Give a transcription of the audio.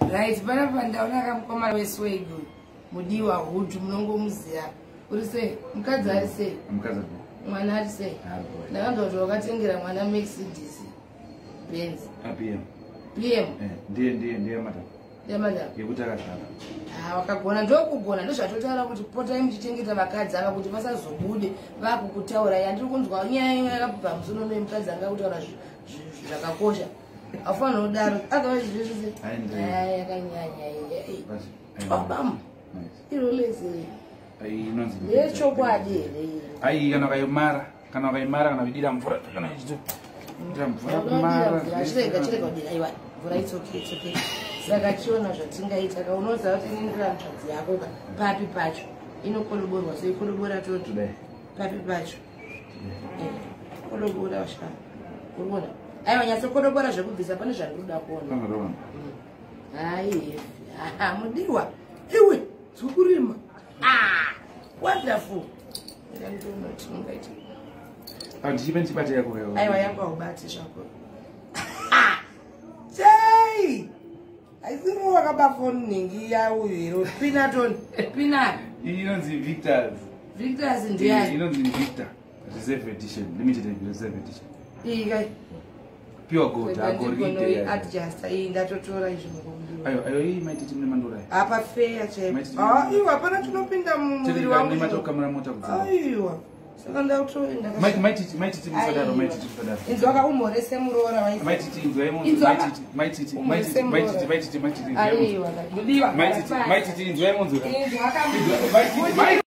Right, panapa ndaona kamukoma weswego. Mudiwa hutu munongomuziya. Uri sei? Mukadzi ari sei? Mukadzi. Mwana ari sei? Ndakanga kuti wakatengera mwana Mercedes Benz. PM. PM. Ndiye madam. Ndiye madam. Yekuti akazara. Wakagona ndokugona ndozvatotaura kuti potai muchichengeta vakadzi ava kuti vasazobude vakukutaura yandiri kunzwa nyaya yakabva musono memukadzi anga kutaura zvakakosha. Afana udaro akava zvizvise. Yakanyanya. Bam. Irolese. Inonzi. Yechokwadi. Kana kaimara kana vidira mvura kana ichito. Ndira mvura kumara. Chireka kudira iwa. Mvura itsoke. Saka chiona zvatingaita kaunoza kuti nindira mukadzi yako papi pacho inokoloborwa sei kolobora toto papi pacho kolobora washa kuona aiwa nyatso kolobora zvekubvisa pane zvaruda kuona hai mudiwa iwe tsukurima wonderful ndandona tingaita andichipe chibate yako wewe aiwa yangu ubati zvako chai aisimu wakabafoni ningi yawo hero Pinaton Pina inonzi Victors ndiye inonzi Victor reserve edition limited reserve edition ikai pure gold agorite adjust ndatotora izvo mukombo ayo hii maititi mne mandora apa fair check iwa hapana tunopinda mumuviri wangu nimatokamera mota kudzima aiwa saka ndautoenda maititi msadaro inzwaka umhorese muroora waisi maititi inzwa yemunzura